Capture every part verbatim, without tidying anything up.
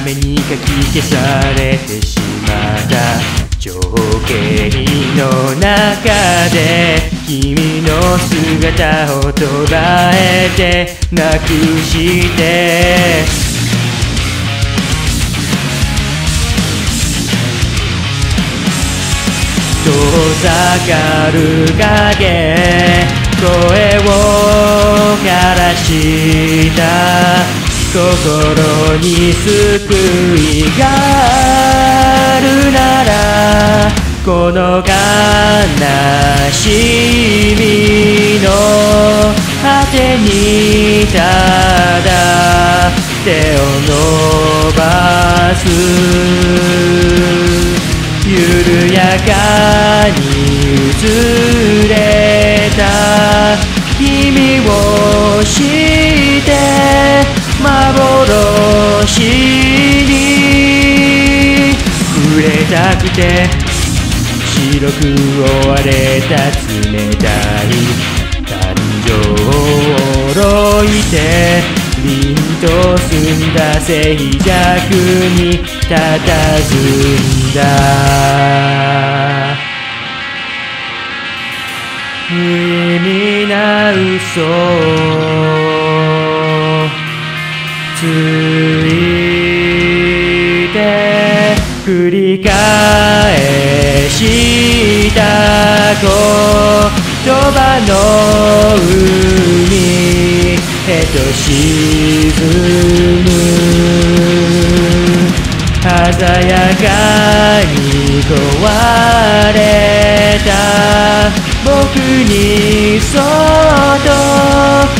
雨にかき消されてしまった情景の中で君の姿を捉えてなくして遠ざかる影声を枯らした心に救いがあるならこの悲しみの果てにただ手を伸ばす緩やかに映れた君をして幻に触れたくて白く覆われた冷たい感情をおいて凛と澄んだ静寂に佇んだ無意味な嘘ついて繰り返した言葉の海へと沈む鮮やかに壊れた僕にそっと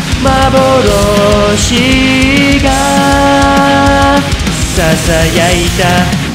幻がささやいた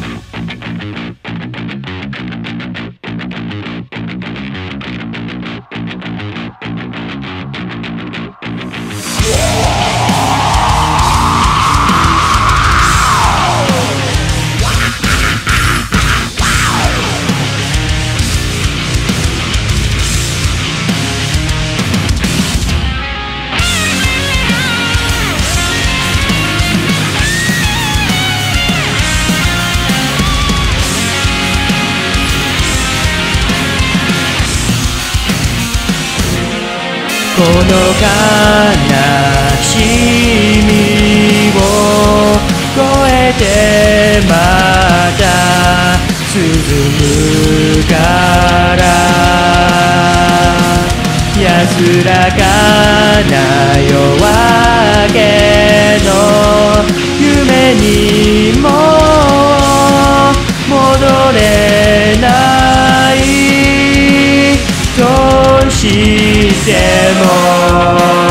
この悲しみを越えてまた進むから安らかな夜明けの夢にも戻れないとしても